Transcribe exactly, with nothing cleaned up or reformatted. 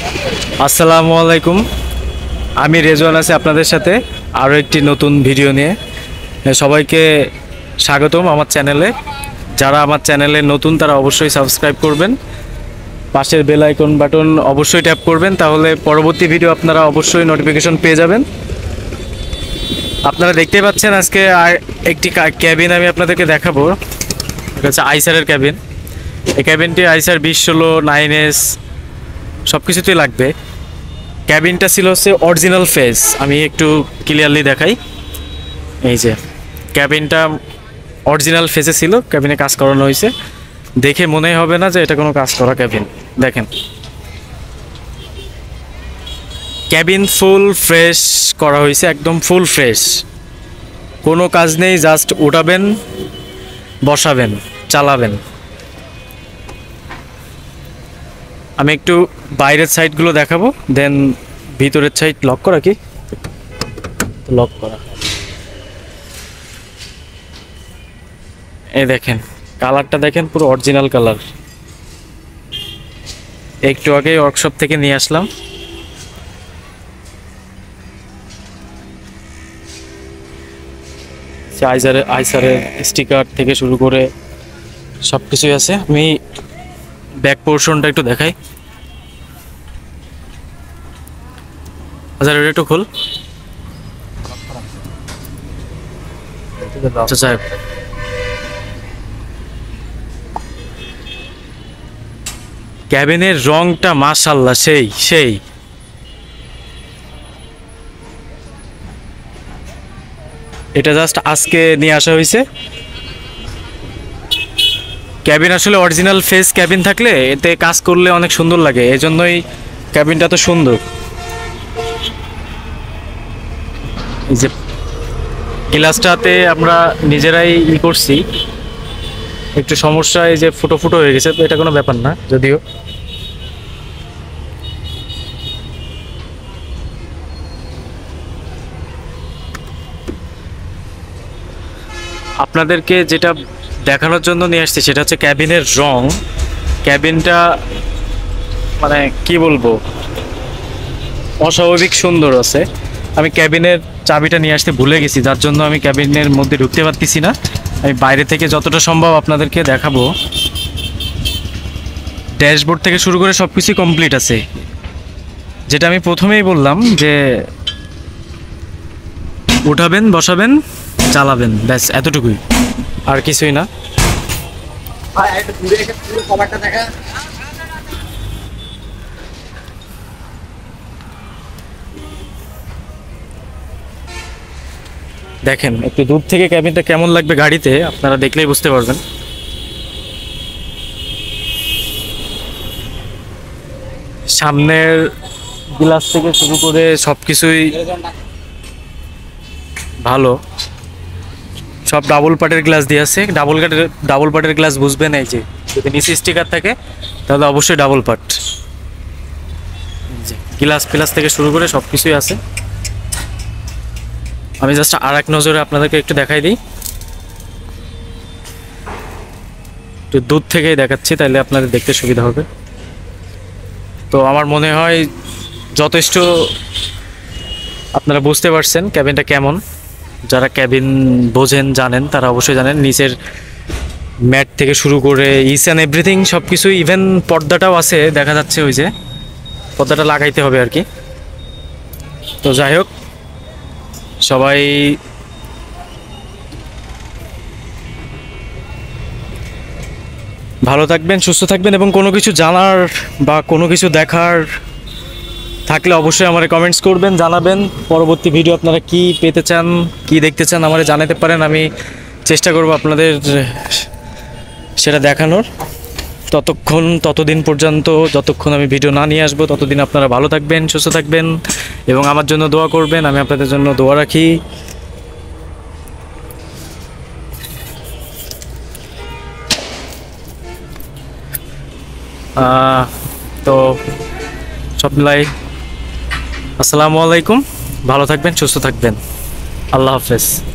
আসসালামু আলাইকুম, আমি রেজওয়ান আছি আপনাদের সাথে আরও একটি নতুন ভিডিও নিয়ে। সবাইকে স্বাগতম আমার চ্যানেলে। যারা আমার চ্যানেলে নতুন তারা অবশ্যই সাবস্ক্রাইব করবেন, পাশের বেল আইকন বাটন অবশ্যই ট্যাপ করবেন, তাহলে পরবর্তী ভিডিও আপনারা অবশ্যই নোটিফিকেশন পেয়ে যাবেন। আপনারা দেখতেই পাচ্ছেন আজকে একটি ক্যাবিন আমি আপনাদেরকে দেখাবো। এটা হচ্ছে আইসারের ক্যাবিন। এই ক্যাবিনটি আইসার বিশ ষোলো নাইন এস সব কিছুতেই লাগবে। ক্যাবিনটা ছিল হচ্ছে অরিজিনাল ফেস, আমি একটু ক্লিয়ারলি দেখাই। এই যে ক্যাবিনটা অরিজিনাল ফেসে ছিল, ক্যাবিনে কাজ করানো হয়েছে, দেখে মনে হবে না যে এটা কোনো কাজ করা ক্যাবিন। দেখেন ক্যাবিন ফুল ফ্রেশ করা হয়েছে, একদম ফুল ফ্রেশ, কোনো কাজ নেই, জাস্ট উঠাবেন, বসাবেন, চালাবেন। আমি একটু বাইরের সাইডগুলো দেখাবো, দেন ভিতরের সাইড লক করা কি লক করা। এই দেখেন কালারটা দেখেন, পুরো অরিজিনাল কালার। একটু আগে ওয়ার্কশপ থেকে নিয়ে আসলাম। আইসারের আইসারের স্টিকার থেকে শুরু করে সব কিছুই আছে। আমি ব্যাক পোর্শনটা একটু দেখাই। আচ্ছা এটা একটু খোল। আচ্ছা সাহেব, ক্যাবিনের রংটা মাশাআল্লাহ সেই সেই এটা জাস্ট আজকে নিয়ে আসা হয়েছে। ক্যাবিন আসলে অরিজিনাল ফেস ক্যাবিন থাকলে এতে কাজ করলে অনেক সুন্দর লাগে, এজন্যই ক্যাবিনটা তো সুন্দর। এই যে গ্লাসটাতে আমরা নিজেরাই ই করছি, একটু সমস্যা, এই যে ফুটো ফুটো হয়ে গেছে, তো এটা কোনো ব্যাপার না। যদিও আপনাদেরকে যেটা দেখানোর জন্য নিয়ে আসছি সেটা হচ্ছে ক্যাবিনের রং। ক্যাবিনটা মানে কি বলবো, অস্বাভাবিক সুন্দর আছে। আমি ক্যাবিনের চাবিটা নিয়ে আসতে ভুলে গেছি, যার জন্য আমি ক্যাবিনের মধ্যে ঢুকতে পারতেছি না। আমি বাইরে থেকে যতটা সম্ভব আপনাদেরকে দেখাবো। ড্যাশবোর্ড থেকে শুরু করে সব কিছুই কমপ্লিট আছে, যেটা আমি প্রথমেই বললাম যে উঠাবেন, বসাবেন, চালাবেন, ব্যাস এতটুকুই, আর কিছুই না। দেখেন একটু দূর থেকে ক্যাবিনটা কেমন লাগবে গাড়িতে, আপনারা দেখলেই বুঝতে পারবেন। সামনের গ্লাস থেকে শুরু করে সব কিছুই ভালো, সব ডাবল পার্টের গ্লাস দিয়ে আছে। ডাবল কাটের ডাবল পার্টের গ্লাস বুঝবেন, এই যে যদি নিচে স্টিকার থাকে তাহলে অবশ্যই ডাবল পার্ট। গ্লাস প্লাস থেকে শুরু করে সব কিছুই আছে। আমি জাস্ট আর এক নজরে আপনাদেরকে একটু দেখাই দিই, একটু দূর থেকেই দেখাচ্ছি, তাইলে আপনাদের দেখতে সুবিধা হবে। তো আমার মনে হয় যথেষ্ট আপনারা বুঝতে পারছেন ক্যাবিনটা কেমন। যারা ক্যাবিন বোঝেন, জানেন, তারা অবশ্যই জানেন। নিচের ম্যাট থেকে শুরু করে ইচ অ্যান্ড এভরিথিং সব কিছুই, ইভেন পর্দাটাও আছে, দেখা যাচ্ছে ওই যে পর্দাটা লাগাইতে হবে আর কি। তো যাই হোক, সবাই ভালো থাকবেন, সুস্থ থাকবেন, এবং কোনো কিছু জানার বা কোনো কিছু দেখার থাকলে অবশ্যই আমারে কমেন্টস করবেন, জানাবেন। পরবর্তী ভিডিও আপনারা কি পেতে চান, কি দেখতে চান আমারে জানাতে পারেন, আমি চেষ্টা করব আপনাদের সেটা দেখানোর। ততক্ষণ ততদিন পর্যন্ত যতক্ষণ আমি ভিডিও না নিয়ে আসবো, ততদিন আপনারা ভালো থাকবেন, সুস্থ থাকবেন, এবং আমার জন্য দোয়া করবেন। আমি আপনাদের জন্য দোয়া রাখি। তো সব মিলাই আসসালামু আলাইকুম, ভালো থাকবেন, সুস্থ থাকবেন, আল্লাহ হাফেজ।